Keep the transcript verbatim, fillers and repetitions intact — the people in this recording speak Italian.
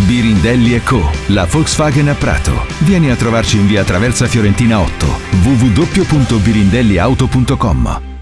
Birindelli e Co, la Volkswagen a Prato. Vieni a trovarci in via Traversa Fiorentina otto, w w w punto birindelli auto punto com.